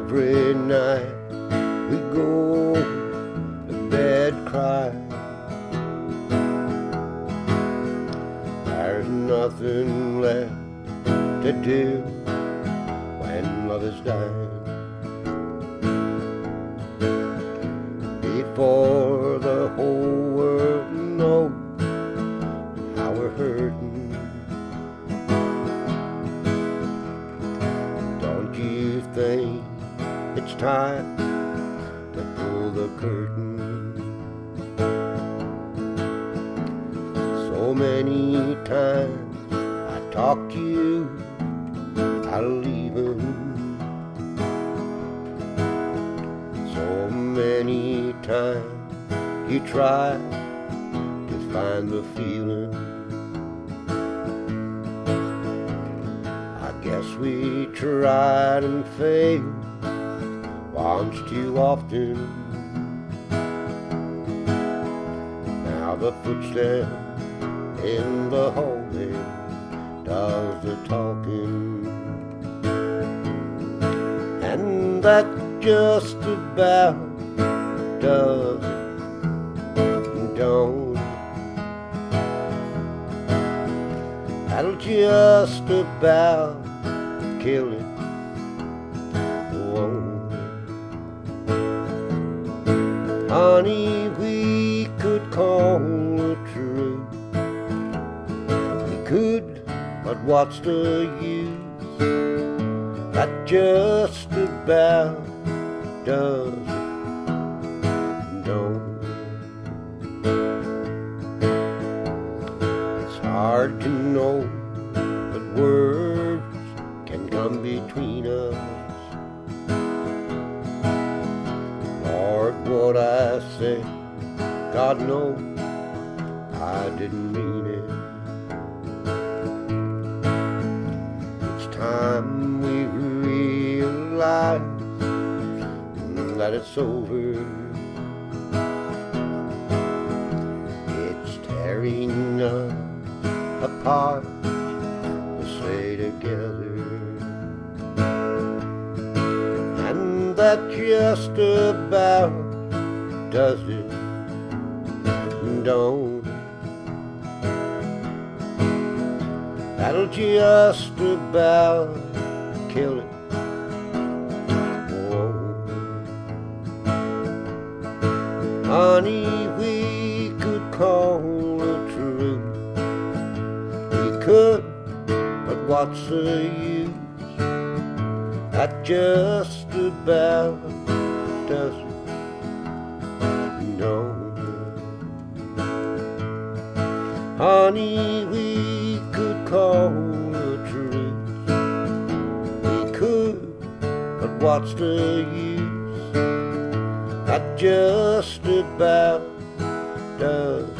Every night we go to bed crying. There's nothing left to do when love is dying. Before the whole world knows how we're hurting, don't you think it's time to pull the curtain? So many times I talked you out of leaving. So many times you tried to find the feeling. I guess we tried and failed once too often. Now the footsteps in the hallway does the talking, and that just about does it, don't it? That'll just about kill it, won't it? Honey, we could call it true. We could, but what's the use? That just about does it, don't it? It's hard to know that words can come between us. Lord, what I said, God knows I didn't mean it. It's time we realize that it's over. It's tearing us apart to stay together, and that just about does it, don't it? That'll just about kill it, won't it? Honey, we could call it true. We could, but what's the use? That just about does it, don't it? Honey, we could call it true. We could, but what's the use? That just about does